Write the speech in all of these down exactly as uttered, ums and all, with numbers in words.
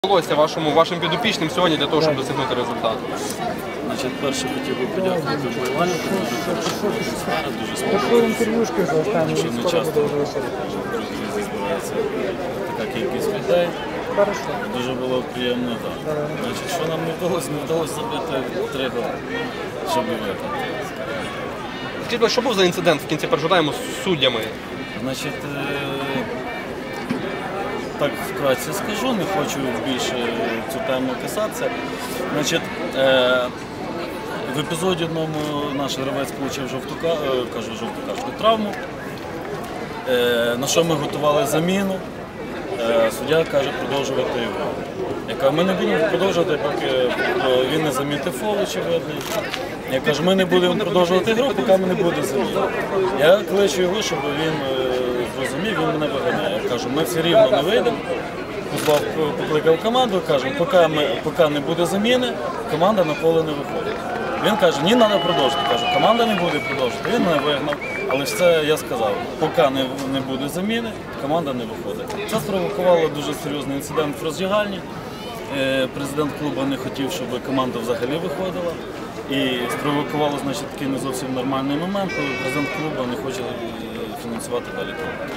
Вдалося вашому, вашим підопічним сьогодні для того, щоб досягнути результату? Значить, перше хотів би подякувати вболівальникам, дуже хороша атмосфера, дуже спокійно. Що не часто в друзі збирається така кількість людей. Дуже було приємно, так. Значить, що нам не вдалося? Не вдалося забити три голи, щоб виграти. Скажіть, що був за інцидент в кінці першого тайму з суддями? Значить, так вкратце скажу, не хочу більше цю тему касатися. Значить, в епізоді одному наш гравець отримав жовту, кажу, жовту картку, травму, на що ми готували заміну. Суддя каже продовжувати його. Я кажу, ми не будемо продовжувати, поки він не замітив фол, очевидно. Я кажу, ми не будемо продовжувати гру, поки ми не буде заміни. Я кличу його, щоб він зрозумів, він мене виганяє. Я кажу, ми все рівно не вийдемо. Позвав, покликав команду, кажу, поки, ми, поки не буде заміни, команда на поле не виходить. Він каже, ні, треба продовжити. Кажу, команда не буде продовжувати. Він мене вигнав. Але ж це я сказав, поки не, не буде заміни, команда не виходить. Це спровокувало дуже серйозний інцидент в роздягальні. Президент клубу не хотів, щоб команда взагалі виходила. І спровокувало, значить, такий не зовсім нормальний момент, коли президент клубу не хоче фінансувати далі клуб.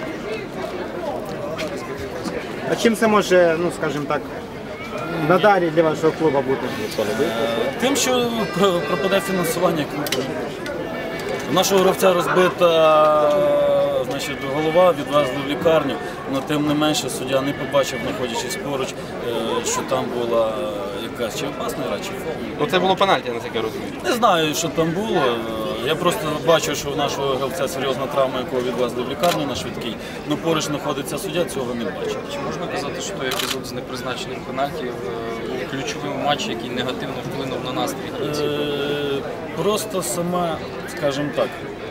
А чим це може, ну скажімо так, надалі для вашого клубу бути? Тим, що пропаде фінансування клубу. У нашого гравця розбита, значить, голова, відвезли в лікарню, але тим не менше суддя не побачив, знаходячись поруч, що там була якась чи опасна гра, чи фол. Це було пенальті, наскільки я розумію. Не знаю, що там було. Я просто бачу, що у нашого гравця серйозна травма, якого відвезли в лікарню на швидкій, але поруч знаходиться суддя, цього не бачив. Чи можна казати, що той епізод з непризначеним пенальті був ключовим у матчі, який негативно вплинув на настрій гравців? Просто сама, скажімо так,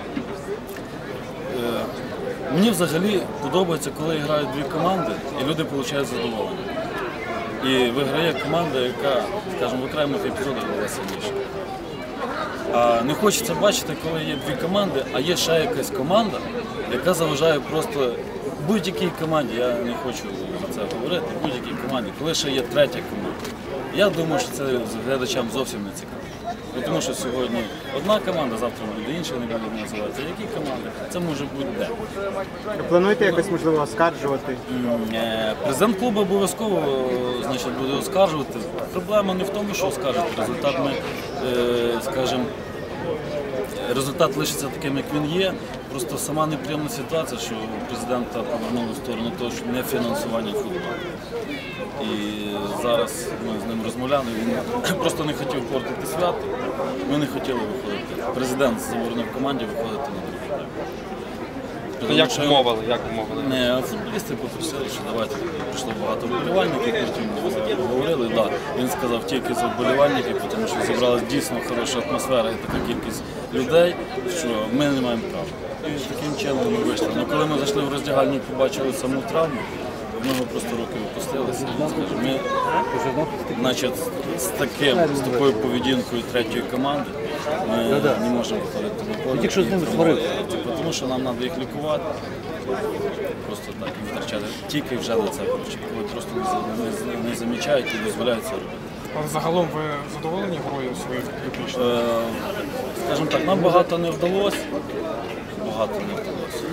мені взагалі подобається, коли грають дві команди і люди отримують задоволення. І виграє команда, яка, скажімо, в окремих епізодах була сильніша. А не хочеться бачити, коли є дві команди, а є ще якась команда, яка заважає просто будь-якій команді, я не хочу за це говорити, будь-якій команді, коли ще є третя команда. Я думаю, що це глядачам зовсім не цікаво. Тому що сьогодні одна команда, завтра буде інша, не буде називатися. Які команди? Це може бути де. Плануєте якось, можливо, оскаржувати? Президент клубу обов'язково, значить, буде оскаржувати. Проблема не в тому, що оскаржити. Результат ми, скажімо, результат лишиться таким, як він є. Просто сама неприємна ситуація, що президента повернули в сторону того, що не фінансування футболу. І зараз ми з ним розмовляли, він просто не хотів портити свято, ми не хотіли виходити. Президент заборонив команді виходити на другу. Ну, як умовили, як умовили? Не, футболісти попросили, що давайте, прийшло багато вболівальників, потім говорили, да. Він сказав тільки за вболівальників, тому що зібралася дійсно хороша атмосфера і така кількість людей, що ми не маємо права. І таким чином ми вийшли. Але коли ми зайшли в роздягальню і побачили саму травму, ми його просто руки опустилися. Ми, значить, з, таким, з такою поведінкою третьої команди ми не можемо виходити на поле, тому що нам треба їх лікувати. Просто так, і витрачати тільки вже на це гроші, коли просто не, не, не замічають і дозволяють це робити. А загалом ви задоволені грою своїх підопічних? Е, скажімо так, нам багато не вдалося. Багато не вдалося.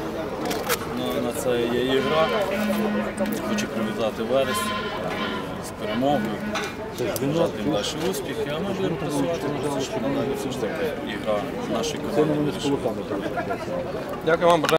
На це є ігра. Хочу привітати Верес з перемогою, бажати їм далі успіхи, а ми будемо працювати, щоб надалі все ж таки ігра нашої команди. Дякую вам.